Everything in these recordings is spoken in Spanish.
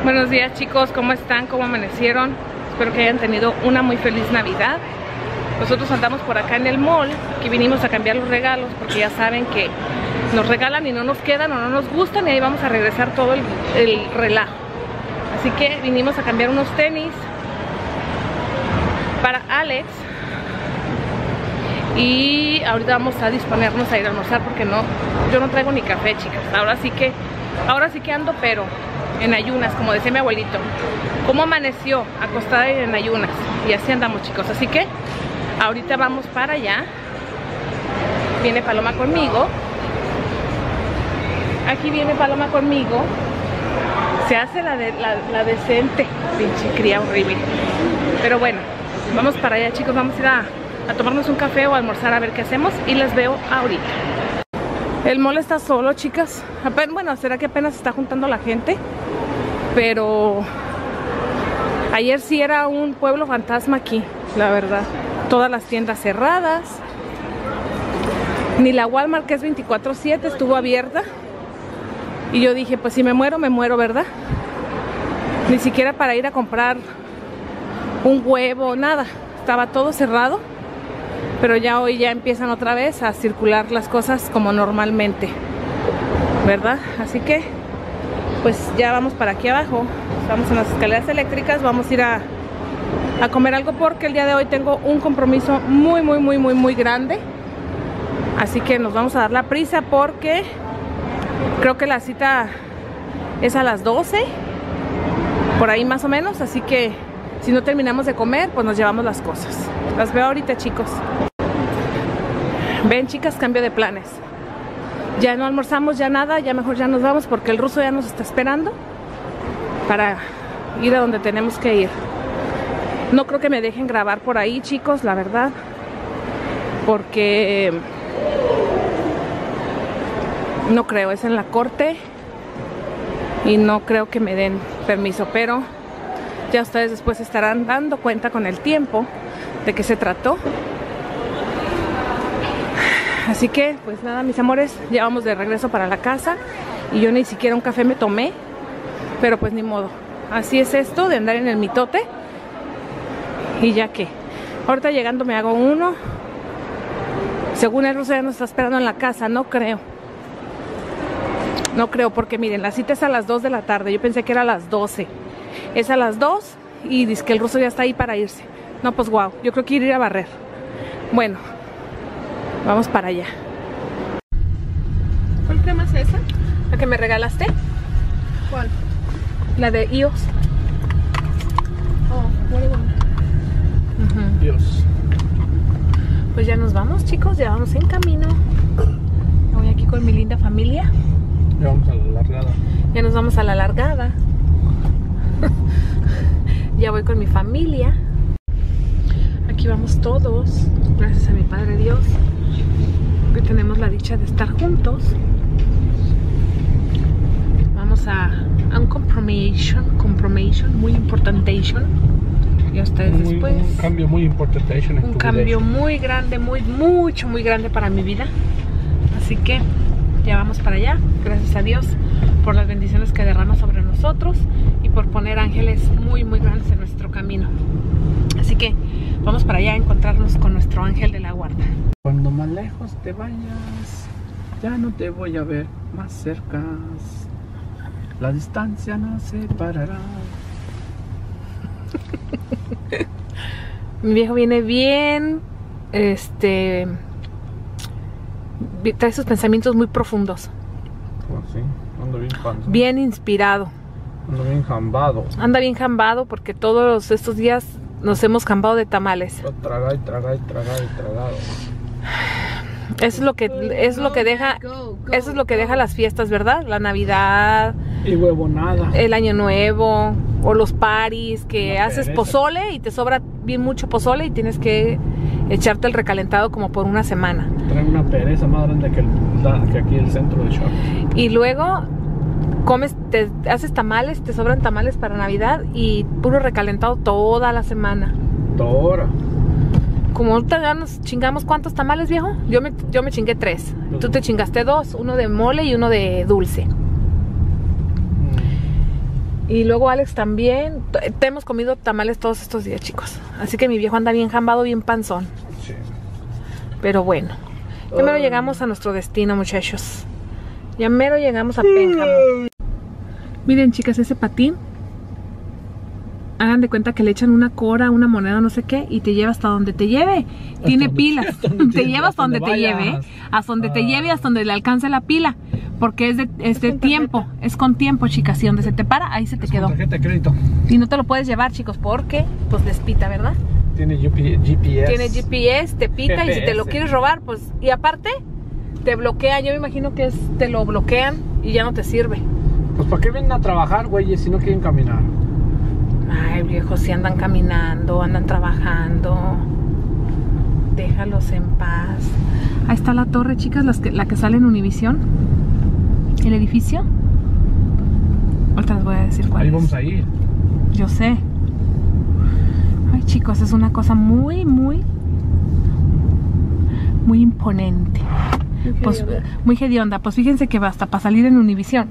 Buenos días chicos, ¿cómo están? ¿Cómo amanecieron? Espero que hayan tenido una muy feliz Navidad. Nosotros andamos por acá en el mall, que vinimos a cambiar los regalos porque ya saben que nos regalan y no nos quedan o no nos gustan y ahí vamos a regresar todo el relajo. Así que vinimos a cambiar unos tenis para Alex y ahorita vamos a disponernos a ir a almorzar porque yo no traigo ni café, chicas. Ahora sí que ando pero en ayunas, como decía mi abuelito. ¿Cómo amaneció? Acostada y en ayunas. Y así andamos, chicos. Así que ahorita vamos para allá. Viene Paloma conmigo. Aquí viene Paloma conmigo. Se hace la decente. Pinche cría horrible. Pero bueno, vamos para allá, chicos. Vamos a ir a tomarnos un café o a almorzar a ver qué hacemos. Y les veo ahorita. El mall está solo, chicas. Bueno, será que apenas se está juntando la gente. Pero ayer sí era un pueblo fantasma aquí, la verdad. Todas las tiendas cerradas. Ni la Walmart, que es 24/7, estuvo abierta. Y yo dije, pues si me muero, ¿verdad? Ni siquiera para ir a comprar un huevo, nada. Estaba todo cerrado. Pero ya hoy ya empiezan otra vez a circular las cosas como normalmente, ¿verdad? Así que pues ya vamos para aquí abajo. Estamos en las escaleras eléctricas. Vamos a ir a comer algo porque el día de hoy tengo un compromiso muy grande. Así que nos vamos a dar la prisa porque creo que la cita es a las 12, por ahí más o menos. Así que si no terminamos de comer, pues nos llevamos las cosas. Las veo ahorita, chicos. Ven, chicas, cambio de planes. Ya no almorzamos, ya nada, ya mejor ya nos vamos porque el ruso ya nos está esperando para ir a donde tenemos que ir. No creo que me dejen grabar por ahí, chicos, la verdad, porque no creo, es en la corte y no creo que me den permiso, pero ya ustedes después estarán dando cuenta con el tiempo de qué se trató. Así que, pues nada, mis amores, ya vamos de regreso para la casa. Y yo ni siquiera un café me tomé. Pero pues ni modo. Así es esto de andar en el mitote. Y ya que ahorita llegando me hago uno. Según el ruso ya nos está esperando en la casa. No creo. No creo porque miren, la cita es a las 2 de la tarde. Yo pensé que era a las 12. Es a las 2 y dice que el ruso ya está ahí para irse. No, pues wow, yo creo que ir a barrer. Bueno, vamos para allá. ¿Cuál crema es esa? ¿La que me regalaste? ¿Cuál? La de iOS. Oh, muy buena. Dios. Pues ya nos vamos, chicos, ya vamos en camino. Voy aquí con mi linda familia. Ya vamos a la largada. Ya nos vamos a la largada. Ya voy con mi familia. Aquí vamos todos, gracias a mi Padre Dios, que tenemos la dicha de estar juntos. Vamos a un confirmation muy importantation. Y a ustedes después. Un cambio muy importante. Un cambio muy grande, muy grande para mi vida. Así que ya vamos para allá. Gracias a Dios por las bendiciones que derrama sobre nosotros y por poner ángeles muy grandes en nuestro camino. Así que vamos para allá a encontrarnos con nuestro ángel de la guarda. Cuando más lejos te vayas, ya no te voy a ver más cerca. La distancia nos separará. Mi viejo viene bien, trae sus pensamientos muy profundos. Pues sí, ando bien panza. Bien inspirado. Ando bien jambado. Anda bien jambado porque todos estos días nos hemos jambado de tamales. Tragar y tragado. Eso es lo que deja las fiestas, ¿verdad? La Navidad, y huevonada, el Año Nuevo o los paris que haces pozole y te sobra bien mucho pozole y tienes que echarte el recalentado como por una semana. Trae una pereza más grande que aquí el centro de shopping. Y luego comes, te haces tamales, te sobran tamales para Navidad y puro recalentado toda la semana. Tora. Como ahorita ya nos chingamos, ¿cuántos tamales, viejo? Yo me chingué 3. Tú te chingaste 2, uno de mole y uno de dulce. Y luego Alex también. Te hemos comido tamales todos estos días, chicos. Así que mi viejo anda bien jambado, bien panzón. Sí. Pero bueno, ya mero llegamos a nuestro destino, muchachos. Ya mero llegamos a Pénjamo. Miren, chicas, ese patín. Hagan de cuenta que le echan una cora, una moneda, no sé qué, y te lleva hasta donde te lleve. Tiene pilas. Te lleva hasta donde te lleve. Hasta donde te lleve, hasta donde le alcance la pila. Porque es de tiempo. Es con tiempo, chicas. Y donde se te para, ahí se te quedó. Tarjeta de crédito. Y no te lo puedes llevar, chicos, porque pues les pita, ¿verdad? Tiene GPS. Tiene GPS, te pita. GPS. Y si te lo quieres robar, pues... Y aparte, te bloquea. Yo me imagino que te lo bloquean y ya no te sirve. Pues ¿para qué vienen a trabajar, güey, si no quieren caminar? Ay, viejos, si andan caminando, andan trabajando. Déjalos en paz. Ahí está la torre, chicas, la que sale en Univisión. El edificio. Ahorita les voy a decir cuál Ahí es. vamos a ir. Yo sé. Ay, chicos, es una cosa muy, muy, muy imponente. Pues, muy hedionda. Pues fíjense que basta para salir en Univisión.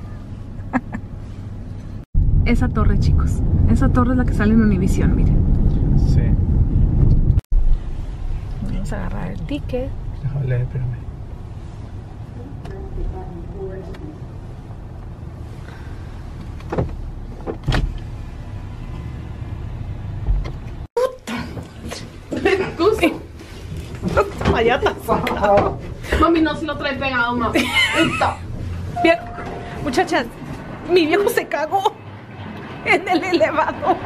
Esa torre, chicos. Esa torre es la que sale en Univisión, miren. Sí. Vamos a agarrar el ticket. Déjale, espérame. Mami, no se lo trae pegado, mami. Bien, muchachas, mi viejo se cagó en el elevador.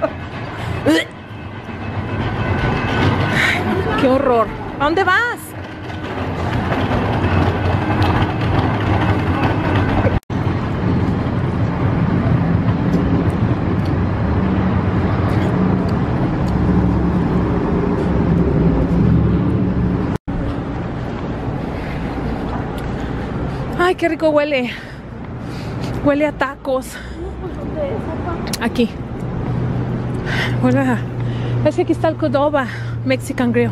Qué horror. ¿A dónde vas? Ay, qué rico huele. Huele a tacos. Aquí. Huele a... Es que aquí está el Qdoba Mexican Grill.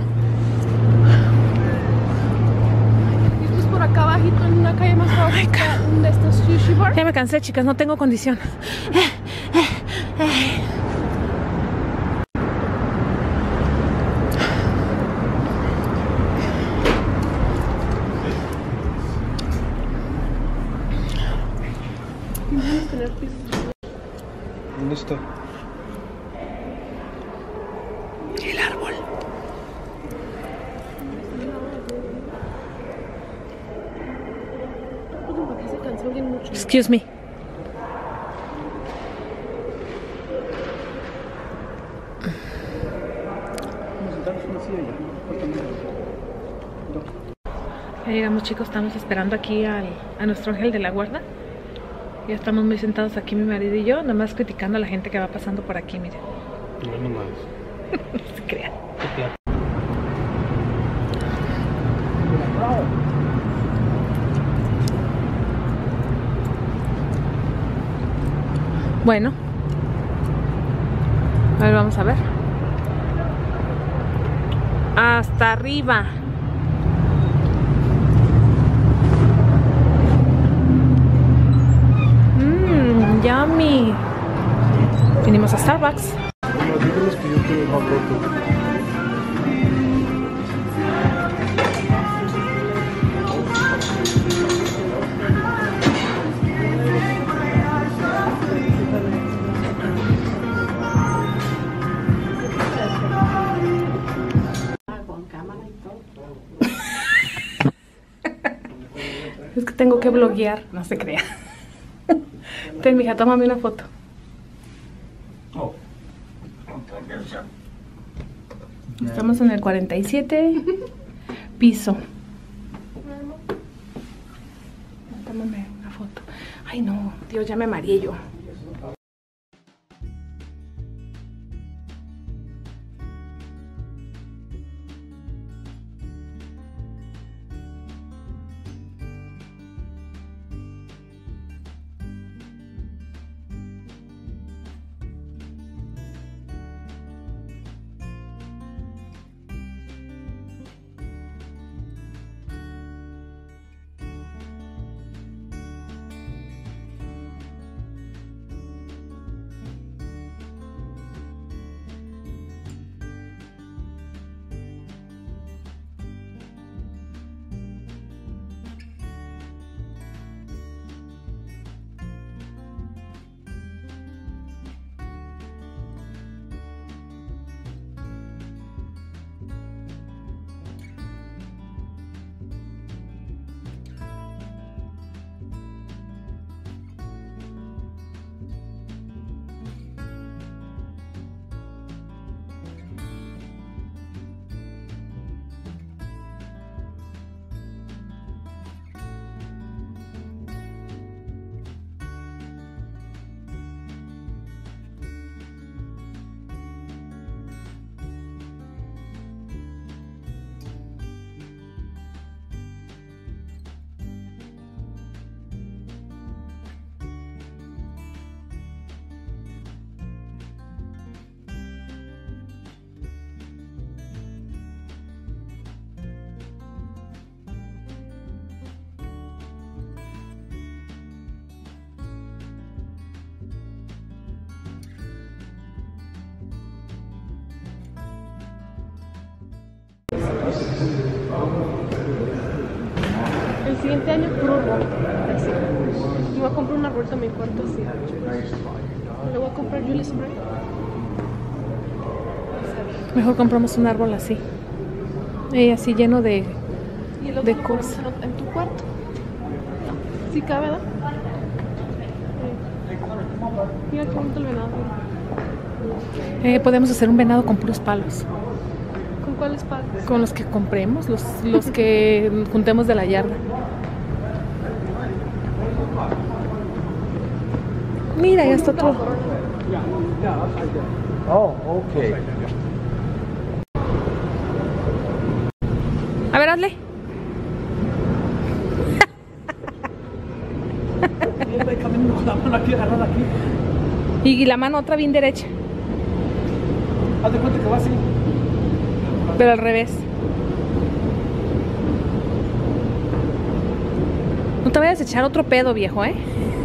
Esto es por acá abajito en una calle más abajo. ¿Dónde está Sushi Bar? Ya me cansé, chicas, no tengo condición. ¿Dónde está? El árbol. Porque se cansó bien mucho. Excuse me. Ya llegamos, chicos, estamos esperando aquí a nuestro ángel de la guarda. Ya estamos muy sentados aquí mi marido y yo, nomás criticando a la gente que va pasando por aquí, miren. No, nomás. No se crean. Bueno. A ver, vamos a ver. Hasta arriba. Yummy. Vinimos a Starbucks. Díganos que yo quiero más roto. Es que tengo que bloguear, no se crea. Ten, mija, tómame una foto. Estamos en el 47 piso. Tómame una foto. Ay, no, Dios, ya me mareé yo. el siguiente año puro rojo. Así. Me voy a comprar una rueda en mi cuarto así. Le voy a comprar Julie Spray. Mejor compramos un árbol así. Así lleno de Y el otro lo cosas. ponemos en tu cuarto. Sí cabe, ¿verdad? Mira qué bonito el venado. Podemos hacer un venado con puros palos. ¿Con cuáles palos? Con los que compremos, los que juntemos de la yarda. Mira, ya está otro. Oh, okay. A ver, hazle. Está caminando con la mano aquí agarrada aquí. Y la mano otra bien derecha, Haz de cuenta que va así. pero al revés. No te vayas a echar otro pedo, viejo, ¿eh?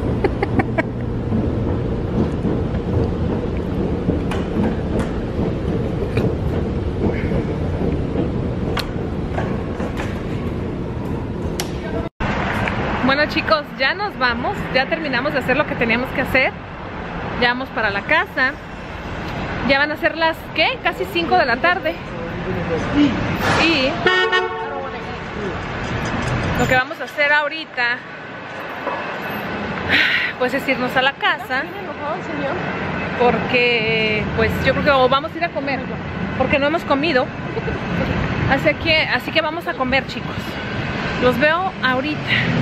Bueno, chicos, ya nos vamos. Ya terminamos de hacer lo que teníamos que hacer. Ya vamos para la casa. Ya van a ser las, ¿qué? Casi 5 de la tarde. Y lo que vamos a hacer ahorita, pues es irnos a la casa. ¿Viene enojado el señor? Porque, pues yo creo que o vamos a ir a comer. Porque no hemos comido. Así que vamos a comer, chicos. Los veo ahorita.